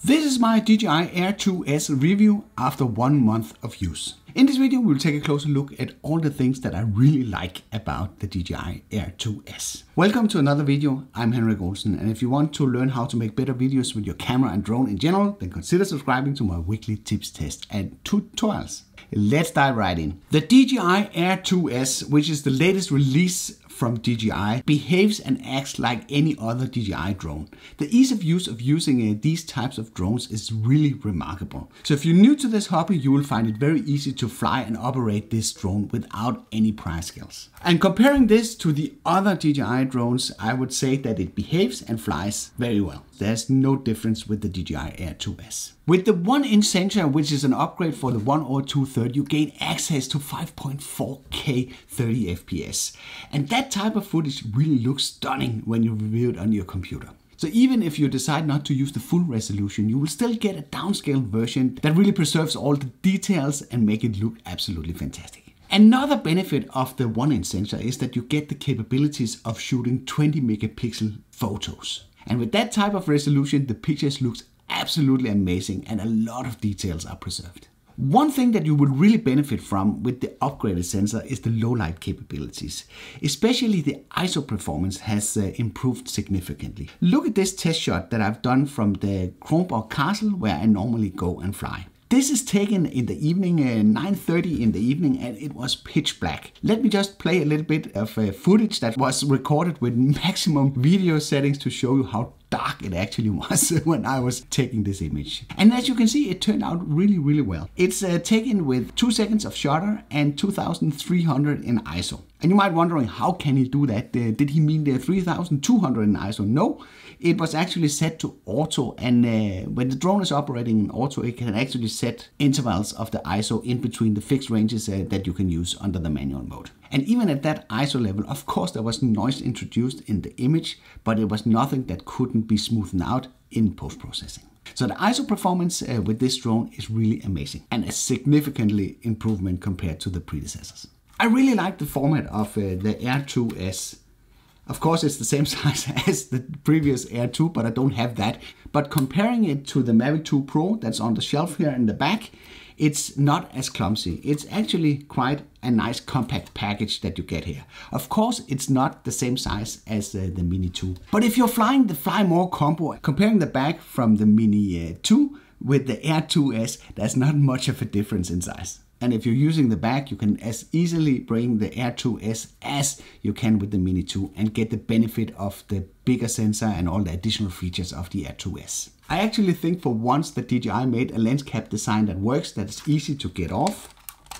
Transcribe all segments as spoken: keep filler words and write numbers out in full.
This is my D J I Air two S review after one month of use. In this video, we'll take a closer look at all the things that I really like about the D J I Air two S. Welcome to another video. I'm Henrik Olsen, and if you want to learn how to make better videos with your camera and drone in general, then consider subscribing to my weekly tips, tests, and tutorials. Let's dive right in. The D J I Air two S, which is the latest release from D J I, behaves and acts like any other D J I drone. The ease of use of using uh, these types of drones is really remarkable. So if you're new to this hobby, you will find it very easy to fly and operate this drone without any prior skills. And comparing this to the other D J I drones, I would say that it behaves and flies very well. There's no difference with the D J I Air two S. With the one inch sensor, which is an upgrade for the one or two third, you gain access to five point four K thirty F P S. And that type of footage really looks stunning when you review it on your computer. So even if you decide not to use the full resolution, you will still get a downscaled version that really preserves all the details and make it look absolutely fantastic. Another benefit of the one inch sensor is that you get the capabilities of shooting twenty megapixel photos. And with that type of resolution, the pictures look absolutely amazing and a lot of details are preserved. One thing that you would really benefit from with the upgraded sensor is the low light capabilities. Especially the I S O performance has uh, improved significantly. Look at this test shot that I've done from the Kronborg Castle where I normally go and fly. This is taken in the evening, uh, nine thirty in the evening, and it was pitch black. Let me just play a little bit of uh, footage that was recorded with maximum video settings to show you how dark it actually was when I was taking this image. And as you can see, it turned out really, really well. It's uh, taken with two seconds of shutter and two thousand three hundred in I S O. And you might be wondering, how can he do that? Uh, did he mean the three thousand two hundred in I S O? No, it was actually set to auto. And uh, when the drone is operating in auto, it can actually set intervals of the I S O in between the fixed ranges uh, that you can use under the manual mode. And even at that I S O level, of course, there was noise introduced in the image, but it was nothing that couldn't be smoothed out in post-processing. So the I S O performance uh, with this drone is really amazing and a significantly improvement compared to the predecessors. I really like the format of uh, the Air two S. Of course, it's the same size as the previous Air two, but I don't have that. But comparing it to the Mavic two Pro that's on the shelf here in the back, it's not as clumsy. It's actually quite a nice compact package that you get here. Of course, it's not the same size as uh, the Mini two. But if you're flying the Fly More combo, comparing the back from the Mini uh, two with the Air two S, there's not much of a difference in size. And if you're using the back, you can as easily bring the Air two S as you can with the Mini two and get the benefit of the bigger sensor and all the additional features of the Air two S. I actually think for once that D J I made a lens cap design that works, that is easy to get off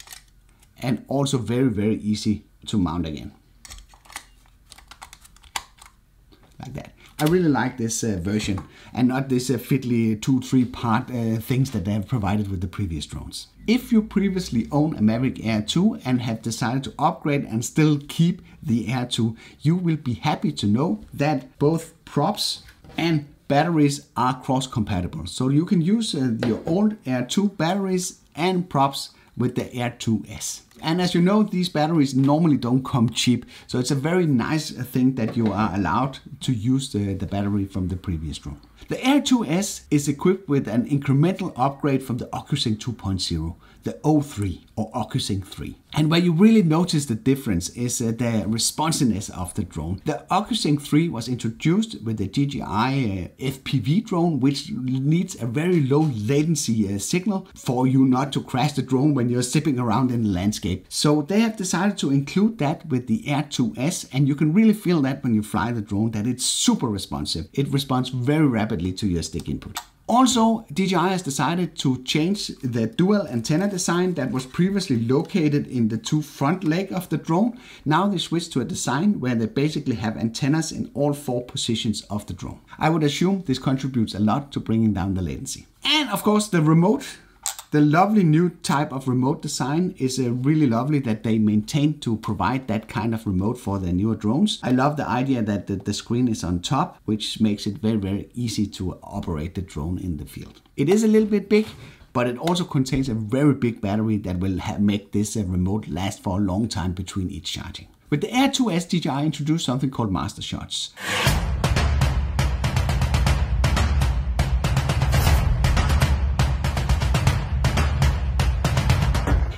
and also very, very easy to mount again. Like that. I really like this uh, version and not this uh, fiddly two, three part uh, things that they have provided with the previous drones. If you previously own a Mavic Air two and have decided to upgrade and still keep the Air two, you will be happy to know that both props and batteries are cross-compatible. So you can use uh, your old Air two batteries and props with the Air two S. And as you know, these batteries normally don't come cheap. So it's a very nice thing that you are allowed to use the, the battery from the previous drone. The Air two S is equipped with an incremental upgrade from the OcuSync two point oh, the O three or OcuSync three. And where you really notice the difference is uh, the responsiveness of the drone. The OcuSync three was introduced with the D J I uh, F P V drone, which needs a very low latency uh, signal for you not to crash the drone when you're zipping around in the landscape. So they have decided to include that with the Air two S, and you can really feel that when you fly the drone, that it's super responsive. It responds very rapidly to your stick input. Also, D J I has decided to change the dual antenna design that was previously located in the two front leg of the drone. Now they switched to a design where they basically have antennas in all four positions of the drone. I would assume this contributes a lot to bringing down the latency. And of course, the remote. The lovely new type of remote design is uh, really lovely that they maintain to provide that kind of remote for their newer drones. I love the idea that the, the screen is on top, which makes it very, very easy to operate the drone in the field. It is a little bit big, but it also contains a very big battery that will have, make this uh, remote last for a long time between each charging. With the Air two S, D J I introduced something called Master Shots.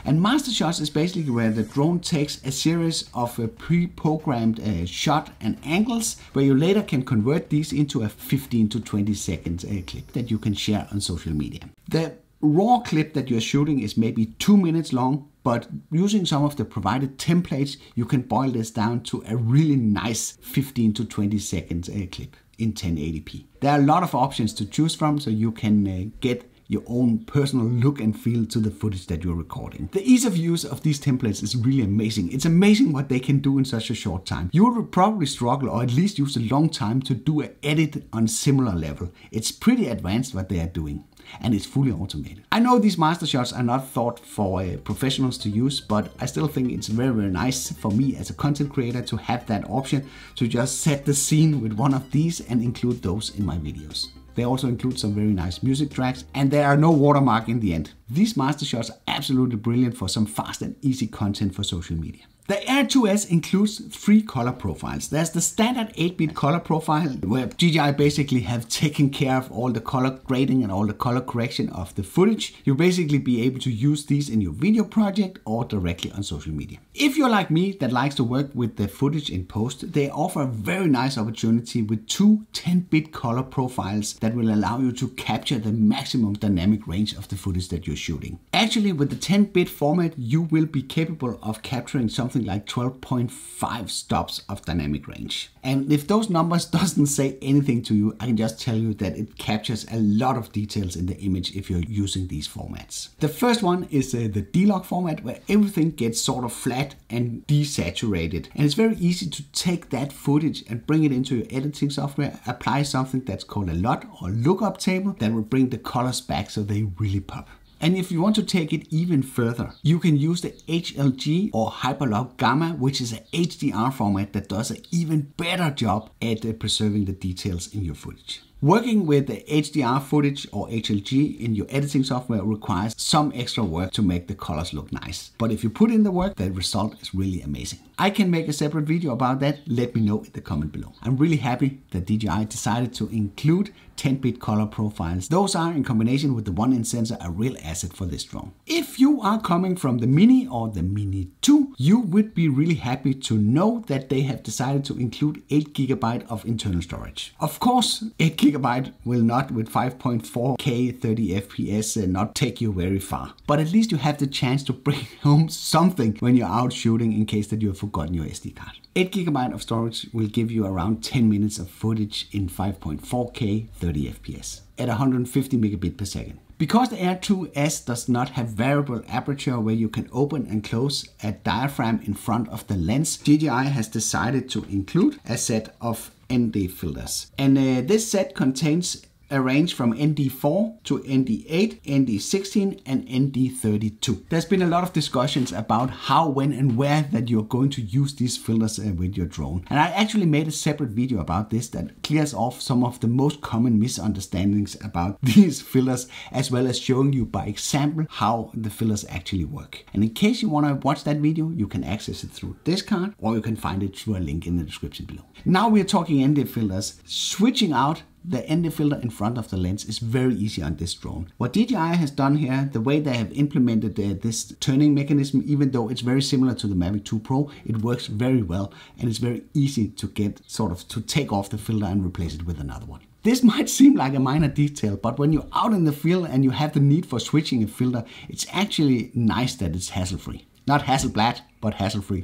And master shots is basically where the drone takes a series of uh, pre-programmed uh, shot and angles, where you later can convert these into a fifteen to twenty second uh, clip that you can share on social media. The raw clip that you're shooting is maybe two minutes long, but using some of the provided templates, you can boil this down to a really nice fifteen to twenty second uh, clip in ten eighty p. There are a lot of options to choose from, so you can uh, get your own personal look and feel to the footage that you're recording. The ease of use of these templates is really amazing. It's amazing what they can do in such a short time. You will probably struggle, or at least use a long time, to do an edit on similar level. It's pretty advanced what they are doing, and it's fully automated. I know these master shots are not thought for uh, professionals to use, but I still think it's very, very nice for me as a content creator to have that option to just set the scene with one of these and include those in my videos. They also include some very nice music tracks, and there are no watermark in the end. These master shots are absolutely brilliant for some fast and easy content for social media. The Air two S includes three color profiles. There's the standard eight bit color profile, where D J I basically have taken care of all the color grading and all the color correction of the footage. You'll basically be able to use these in your video project or directly on social media. If you're like me that likes to work with the footage in post, they offer a very nice opportunity with two ten bit color profiles that will allow you to capture the maximum dynamic range of the footage that you're shooting. Actually, with the ten bit format, you will be capable of capturing something like twelve point five stops of dynamic range. And if those numbers doesn't say anything to you, I can just tell you that it captures a lot of details in the image if you're using these formats. The first one is uh, the D-Log format, where everything gets sort of flat and desaturated. And it's very easy to take that footage and bring it into your editing software, apply something that's called a L U T or lookup table that will bring the colors back so they really pop. And if you want to take it even further, you can use the H L G or Hyperlog Gamma, which is an H D R format that does an even better job at uh, preserving the details in your footage. Working with the H D R footage or H L G in your editing software requires some extra work to make the colors look nice. But if you put in the work, the result is really amazing. I can make a separate video about that. Let me know in the comment below. I'm really happy that D J I decided to include ten bit color profiles. Those are, in combination with the one inch sensor, a real asset for this drone. If you are coming from the Mini or the Mini two, you would be really happy to know that they have decided to include eight gigabyte of internal storage. Of course, eight gigabyte will not, with five point four K thirty F P S, uh, not take you very far. But at least you have the chance to bring home something when you're out shooting, in case that you have forgotten your S D card. eight gigabyte of storage will give you around ten minutes of footage in five point four K thirty F P S at one hundred fifty megabit per second. Because the Air two S does not have variable aperture where you can open and close a diaphragm in front of the lens, D J I has decided to include a set of N D filters. And uh, this set contains a range from N D four to N D eight, N D sixteen and N D thirty-two. There's been a lot of discussions about how, when and where that you're going to use these filters uh, with your drone. And I actually made a separate video about this that clears off some of the most common misunderstandings about these filters, as well as showing you by example how the filters actually work. And in case you want to watch that video, you can access it through this card, or you can find it through a link in the description below. Now we're talking N D filters. Switching out the N D filter in front of the lens is very easy on this drone. What D J I has done here, the way they have implemented uh, this turning mechanism, even though it's very similar to the Mavic two Pro, it works very well, and it's very easy to get sort of to take off the filter and replace it with another one. This might seem like a minor detail, but when you're out in the field and you have the need for switching a filter, it's actually nice that it's hassle-free. Not Hasselblad, but hassle-free.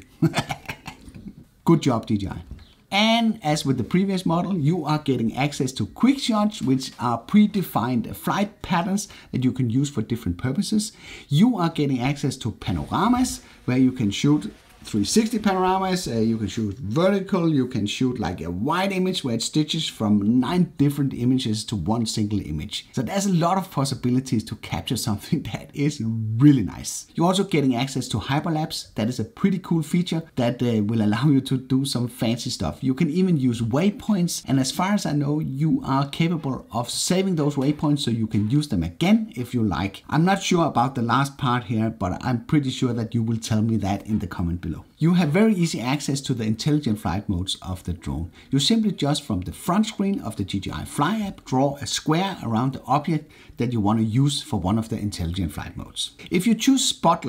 Good job, D J I. And as with the previous model, you are getting access to quick shots, which are predefined flight patterns that you can use for different purposes. You are getting access to panoramas, where you can shoot three sixty panoramas, uh, you can shoot vertical, you can shoot like a wide image where it stitches from nine different images to one single image. So there's a lot of possibilities to capture something that is really nice. You're also getting access to hyperlapse. That is a pretty cool feature that uh, will allow you to do some fancy stuff. You can even use waypoints, and as far as I know, you are capable of saving those waypoints so you can use them again if you like. I'm not sure about the last part here, but I'm pretty sure that you will tell me that in the comment below. You have very easy access to the intelligent flight modes of the drone. You simply just from the front screen of the D J I Fly app draw a square around the object that you want to use for one of the intelligent flight modes. If you choose Spotlight,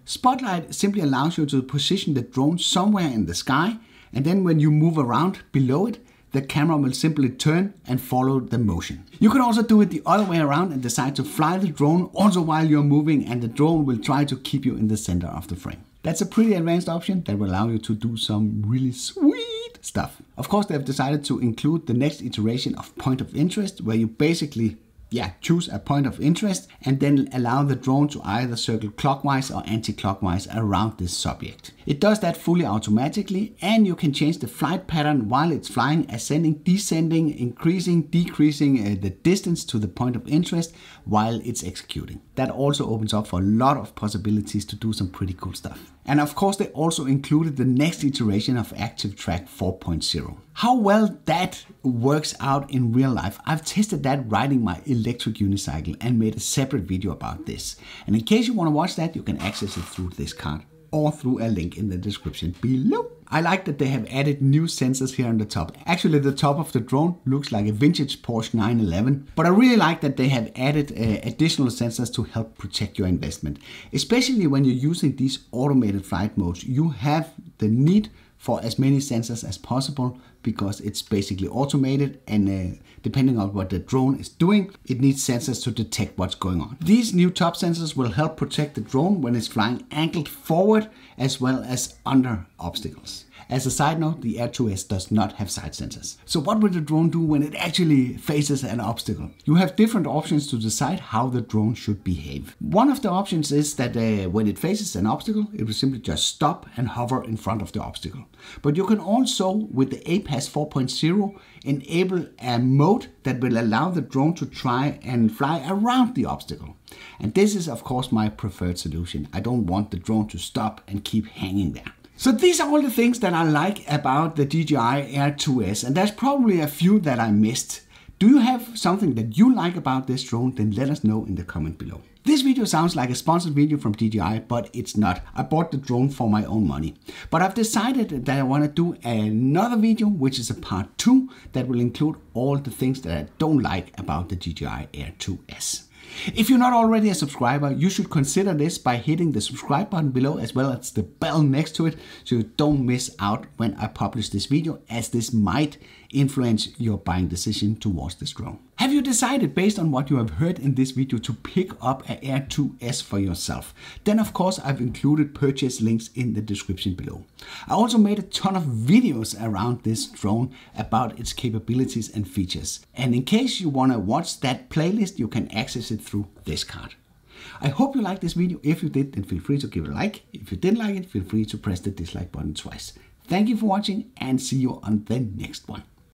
Spotlight simply allows you to position the drone somewhere in the sky, and then when you move around below it, the camera will simply turn and follow the motion. You can also do it the other way around and decide to fly the drone also while you're moving, and the drone will try to keep you in the center of the frame. That's a pretty advanced option that will allow you to do some really sweet stuff. Of course, they have decided to include the next iteration of point of interest, where you basically Yeah, choose a point of interest and then allow the drone to either circle clockwise or anti-clockwise around this subject. It does that fully automatically, and you can change the flight pattern while it's flying, ascending, descending, increasing, decreasing uh, the distance to the point of interest while it's executing. That also opens up for a lot of possibilities to do some pretty cool stuff. And of course, they also included the next iteration of Active Track four point oh. How well that works out in real life, I've tested that riding my electric unicycle and made a separate video about this. And in case you want to watch that, you can access it through this card or through a link in the description below. I like that they have added new sensors here on the top. Actually, the top of the drone looks like a vintage Porsche nine eleven, but I really like that they have added uh, additional sensors to help protect your investment. Especially when you're using these automated flight modes, you have the need for as many sensors as possible because it's basically automated, and uh, depending on what the drone is doing, it needs sensors to detect what's going on. These new top sensors will help protect the drone when it's flying angled forward as well as under obstacles. As a side note, the Air two S does not have side sensors. So what will the drone do when it actually faces an obstacle? You have different options to decide how the drone should behave. One of the options is that uh, when it faces an obstacle, it will simply just stop and hover in front of the obstacle. But you can also, with the A P A S four point oh, enable a mode that will allow the drone to try and fly around the obstacle. And this is of course my preferred solution. I don't want the drone to stop and keep hanging there. So these are all the things that I like about the D J I Air two S, and there's probably a few that I missed. Do you have something that you like about this drone? Then let us know in the comment below. This video sounds like a sponsored video from D J I, but it's not. I bought the drone for my own money. But I've decided that I want to do another video, which is a part two, that will include all the things that I don't like about the D J I Air two S. If you're not already a subscriber, you should consider this by hitting the subscribe button below as well as the bell next to it, so you don't miss out when I publish this video, as this might influence your buying decision towards this drone. Have you decided, based on what you have heard in this video, to pick up an Air two S for yourself? Then of course I've included purchase links in the description below. I also made a ton of videos around this drone about its capabilities and features. And in case you want to watch that playlist, you can access it through this card. I hope you liked this video. If you did, then feel free to give it a like. If you didn't like it, feel free to press the dislike button twice. Thank you for watching, and see you on the next one.